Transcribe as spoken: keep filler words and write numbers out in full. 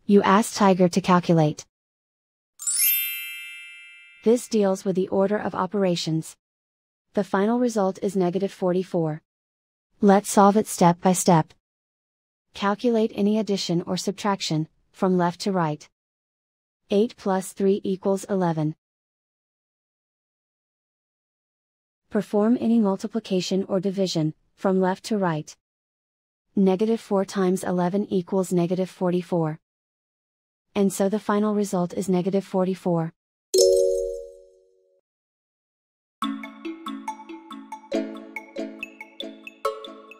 You ask Tiger to calculate. This deals with the order of operations. The final result is negative forty-four. Let's solve it step by step. Calculate any addition or subtraction, from left to right. eight plus three equals eleven. Perform any multiplication or division, from left to right. Negative four times eleven equals negative forty-four. And so the final result is negative forty-four.